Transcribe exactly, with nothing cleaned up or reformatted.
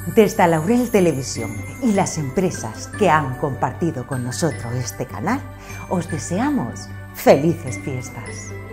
Desde Laurel Televisión y las empresas que han compartido con nosotros este canal, os deseamos felices fiestas.